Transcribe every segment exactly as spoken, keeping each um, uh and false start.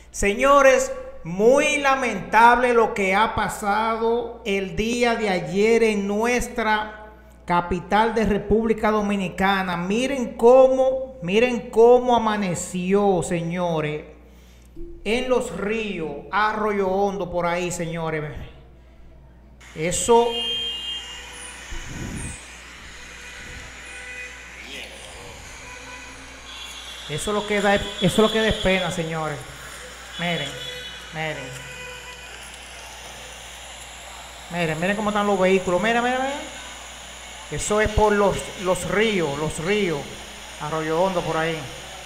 Señores, muy lamentable lo que ha pasado el día de ayer en nuestra capital de República Dominicana. Miren cómo, miren cómo amaneció, señores, en los ríos, Arroyo Hondo, por ahí, señores. Eso... Eso lo que da, eso lo que da es pena, señores. Miren, miren. Miren, miren cómo están los vehículos. Miren, miren, miren. Eso es por los, los ríos, los ríos. Arroyo Hondo por ahí.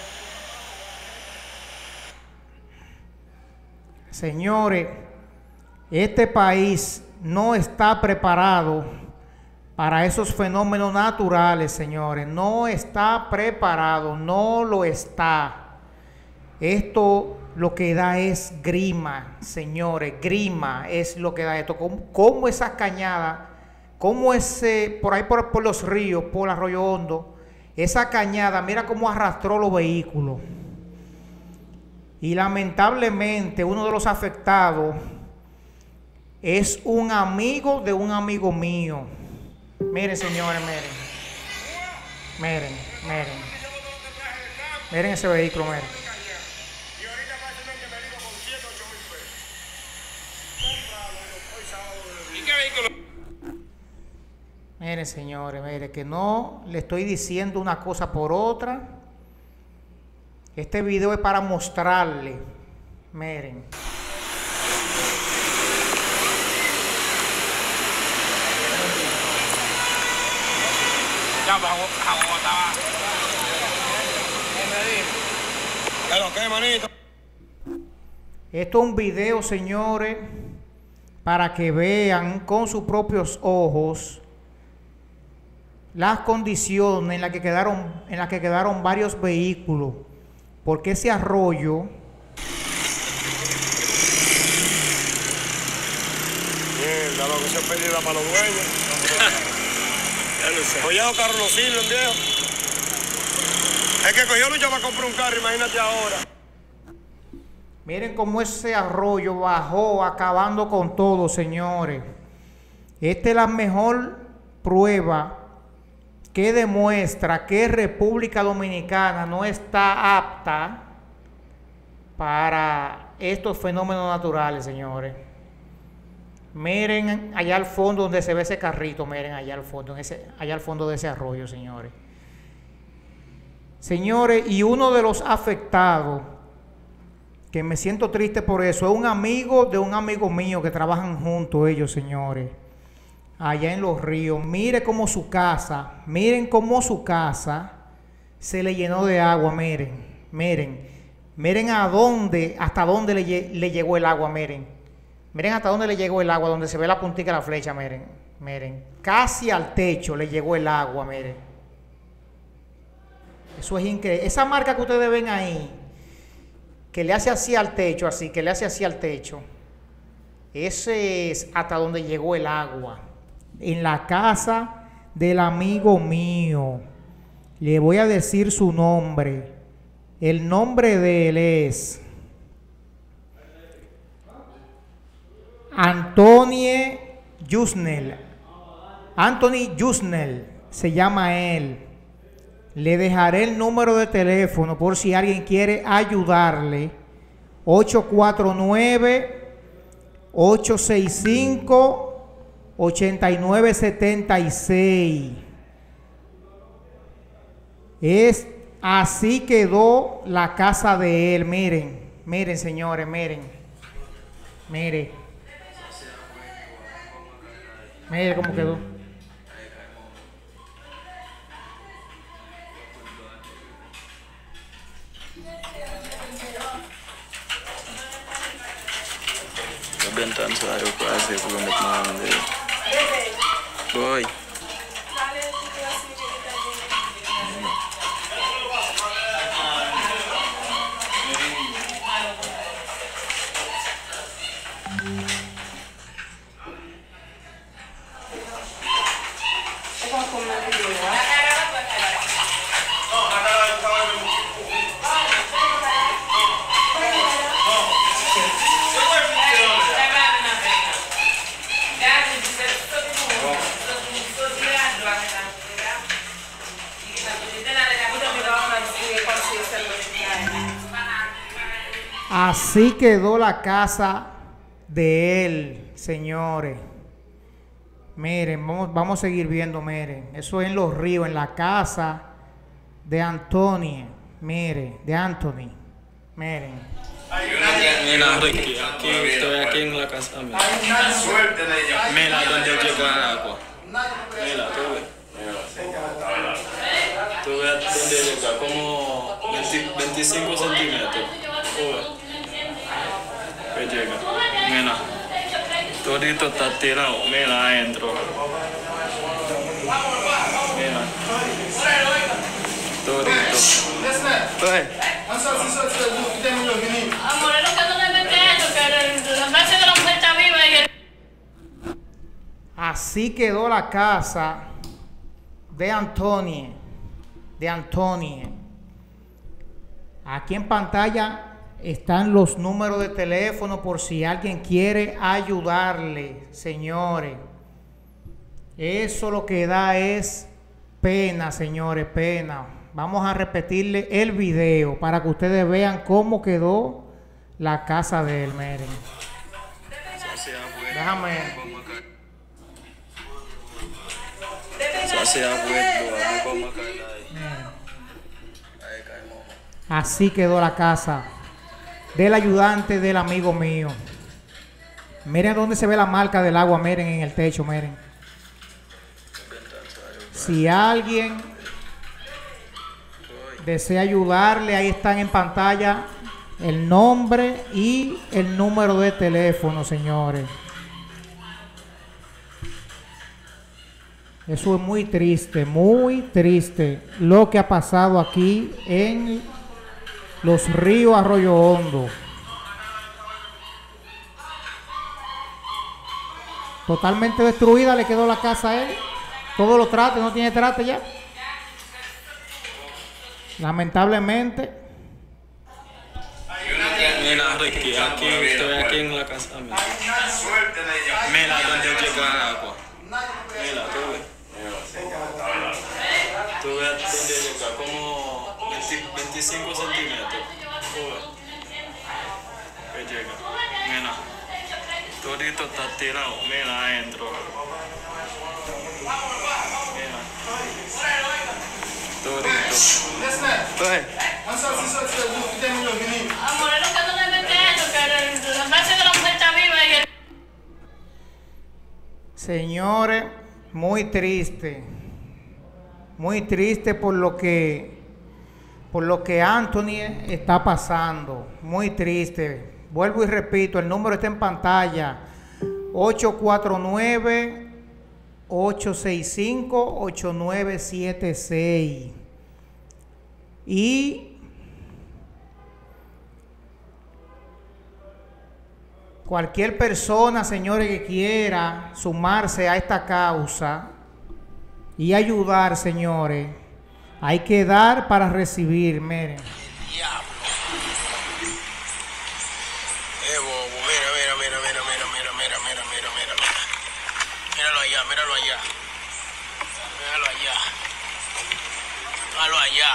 Señores, este país no está preparado para esos fenómenos naturales, señores. No está preparado, no lo está. Esto lo que da es grima, señores. Grima es lo que da esto. Cómo, cómo esas cañadas, cómo ese, por ahí por, por los ríos, por Arroyo Hondo, esa cañada, mira cómo arrastró los vehículos. Y lamentablemente uno de los afectados es un amigo de un amigo mío. Miren, señores, miren. Miren, miren. Miren ese vehículo, miren. Miren, señores, miren, que no le estoy diciendo una cosa por otra. Este video es para mostrarle. Miren. Ya, vamos, vamos, vamos. ¿Qué, manito? Esto es un video, señores, para que vean con sus propios ojos las condiciones en las que quedaron, en las que quedaron varios vehículos, porque ese arroyo mierda, lo que se ha perdido para los dueños. Oye, los carros no sirven, viejo. Es que cogió lucha para comprar un carro, imagínate ahora. Miren cómo ese arroyo bajó, acabando con todo, señores. Esta es la mejor prueba que demuestra que República Dominicana no está apta para estos fenómenos naturales, señores. Miren allá al fondo donde se ve ese carrito, miren allá al fondo, en ese, allá al fondo de ese arroyo, señores. Señores, y uno de los afectados, que me siento triste por eso, es un amigo de un amigo mío que trabajan juntos ellos, señores, allá en los ríos. Miren cómo su casa, miren cómo su casa se le llenó de agua, miren, miren, miren a dónde, hasta dónde le, le llegó el agua, miren. Miren hasta dónde le llegó el agua, donde se ve la puntica de la flecha, miren, miren. Casi al techo le llegó el agua, miren. Eso es increíble. Esa marca que ustedes ven ahí, que le hace así al techo, así, que le hace así al techo, ese es hasta donde llegó el agua. En la casa del amigo mío. Le voy a decir su nombre. El nombre de él es Anthony Yusnel. Anthony Yusnel se llama él. Le dejaré el número de teléfono por si alguien quiere ayudarle. ocho cuatro nueve, ocho seis cinco, ocho nueve siete seis. Es así quedó la casa de él. Miren, miren, señores, miren. Miren. Mire cómo quedó. Voy. Así quedó la casa de él, señores. Miren, vamos, vamos a seguir viendo, miren. Eso es en Los Ríos, en la casa de Antonio. Miren, de Anthony. Miren. Mira, Ricky, aquí estoy aquí en la casa. Mira, mira donde llega agua. Mira, tú ves. Tú ves dónde llega, como veinticinco centímetros. Tú ves. Que llega. Mira. Todito está tirado. Mira adentro. Mira. Todito. Pues. Amor, es lo que no le mete eso, que la base de la mujer está viva y el... Así quedó la casa de Antonio. De Antonio. Aquí en pantalla están los números de teléfono por si alguien quiere ayudarle, señores. Eso lo que da es pena, señores, pena. Vamos a repetirle el video para que ustedes vean cómo quedó la casa de él, miren. Déjame. Así quedó la casa del ayudante del amigo mío. Miren dónde se ve la marca del agua, miren en el techo, miren. Si alguien desea ayudarle, ahí están en pantalla el nombre y el número de teléfono, señores. Eso es muy triste, muy triste lo que ha pasado aquí en Los Ríos, Arroyo Hondo. Totalmente destruida le quedó la casa a él. Todos los trates, no tiene trate ya. Lamentablemente. Mira, Ricky, aquí estoy aquí en la casa. Mira, mira donde llega agua. Mira, tú ves. Tú ves dónde llega, como veinticinco centímetros. Tú ves. Que llega. Mira. Todito está tirado. Mira adentro. Mira. Todito. Pues. Amor, es lo que no le mete eso, que la base de la mujer está viva y el... Señores, muy triste. Muy triste por lo que por lo que Anthony está pasando. Muy triste. Vuelvo y repito, el número está en pantalla. ocho cuatro nueve, ocho seis cinco, ocho nueve siete seis. Y cualquier persona, señores, que quiera sumarse a esta causa y ayudar, señores, hay que dar para recibir, miren. Míralo allá.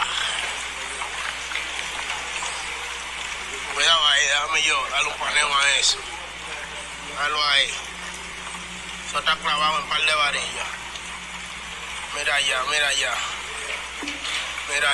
Cuidado ahí, déjame yo darle un paneo a eso. Míralo ahí. Eso está clavado en un par de varillas. Mira allá, mira allá. Mira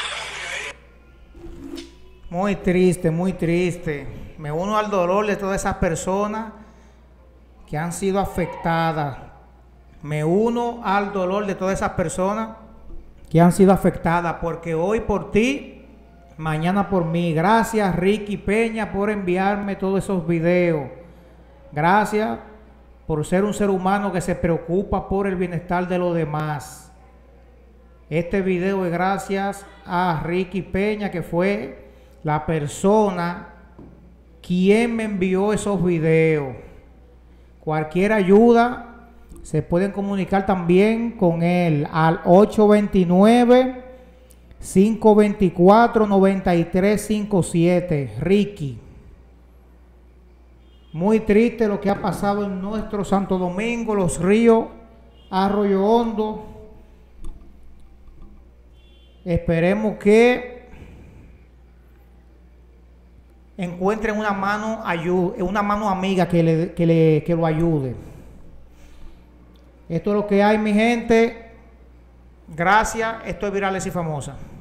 allá. Muy triste, muy triste. Me uno al dolor de todas esas personas que han sido afectadas. Me uno al dolor de todas esas personas que han sido afectadas, porque hoy por ti, mañana por mí. Gracias, Ricky Peña, por enviarme todos esos videos. Gracias por ser un ser humano que se preocupa por el bienestar de los demás. Este video es gracias a Ricky Peña, que fue la persona quien me envió esos videos. Cualquier ayuda se pueden comunicar también con él al ocho dos nueve, cinco dos cuatro, nueve tres cinco siete. Ricky. Muy triste lo que ha pasado en nuestro Santo Domingo, Los Ríos, Arroyo Hondo. Esperemos que encuentren una mano, ayu- una mano amiga que, le, que, le, que lo ayude. Esto es lo que hay, mi gente. Gracias. Esto es Virales y Famosas.